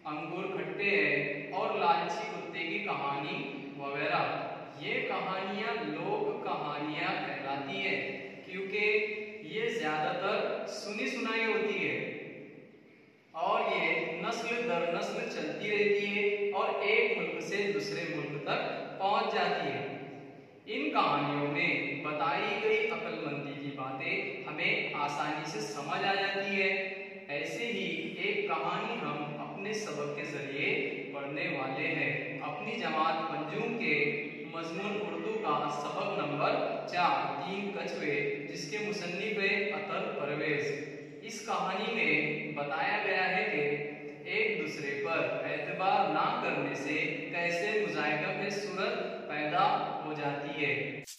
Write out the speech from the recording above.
अंगूर खट्टे हैं और लालची कुत्ते की कहानी वगैरह। ये कहानियां लोक कहानियां कहलाती है क्योंकि ये ज्यादातर सुनी सुनाई होती है और ये नस्ल दर नस्ल चलती रहती है और एक मुल्क से दूसरे मुल्क तक पहुंच जाती है। इन कहानियों में बताई गई अक्लमंदी की बातें हमें आसानी से समझ आ जाती है। ऐसे ही एक कहानी हम अपने सबक के जरिए पढ़ने वाले हैं अपनी जमात पंजुम के मजमून उर्दू का सबक नंबर 4 तीन कछुए, जिसके मुसन्निफ है अतर परवेज। इस कहानी में बताया गया है कि एक दूसरे पर एतबार ना करने से कैसे मुजाहिदा सूरत पैदा हो जाती है।